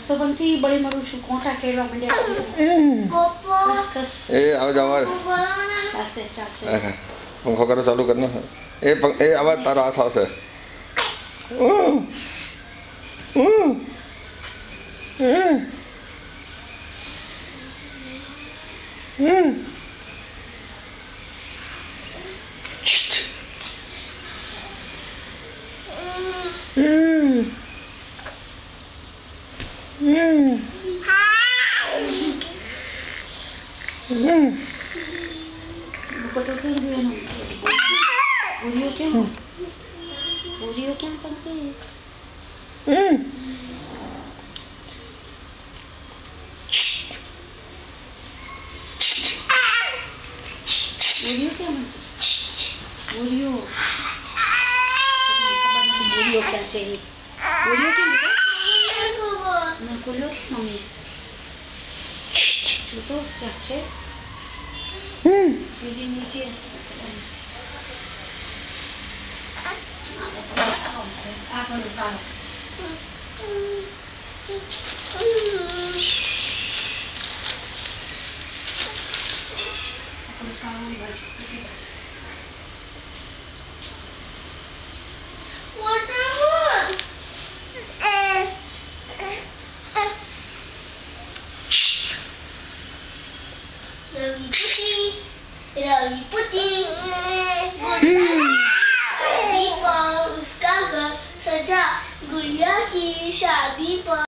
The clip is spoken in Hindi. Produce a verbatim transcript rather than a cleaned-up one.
तो बनती बड़ी मरू छु कोठा खेलवा मंडे कस कस ए आओ जाओ चासे चासे पंखा करो चालू करना ए पंख ए आवाज तारा हाथ से फोटो क्यों भी है ना वीडियो क्यों वीडियो क्या करते हैं वीडियो क्या वीडियो वीडियो क्या चाहिए वीडियो क्या मैं खोलो मम्मी तो क्या चाहिए वीडियो नीचे आप उतारो Ravi Putih, Ravi Putih, शादी पर उसका घर सजा गुड़िया की शादी पर।